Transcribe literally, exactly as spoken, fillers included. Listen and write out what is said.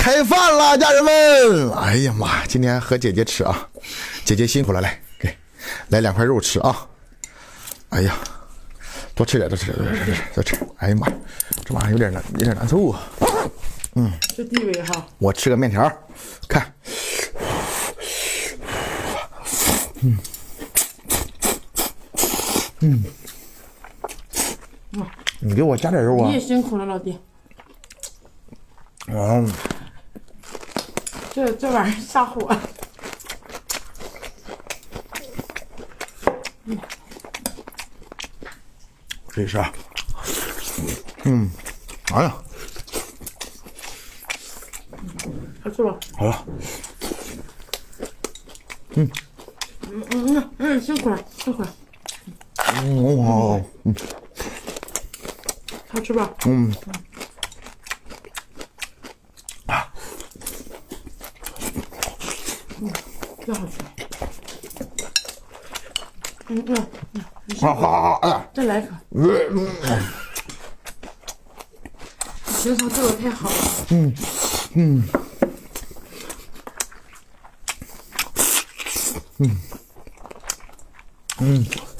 开饭了，家人们！哎呀妈，今天和姐姐吃啊，姐姐辛苦了，来给，来两块肉吃啊！哎呀，多吃点，多吃点，多吃点，多吃！哎呀妈，这玩意有点难，有点难受啊。嗯， 这地位哈。我吃个面条，看，嗯，嗯，你给我加点肉啊！ 你也辛苦了，老弟。 嗯。 这这玩意儿下火。 嗯，这是，嗯，哎呀， 好吃吧？ 好了，嗯， 嗯嗯嗯嗯，辛苦了，辛苦了。 嗯，好，嗯， 好吃吧？ 嗯。 这好吃。嗯嗯嗯， 好好好，哎呀， 再来一口。 嗯， 平常对我太好了。 嗯嗯嗯嗯。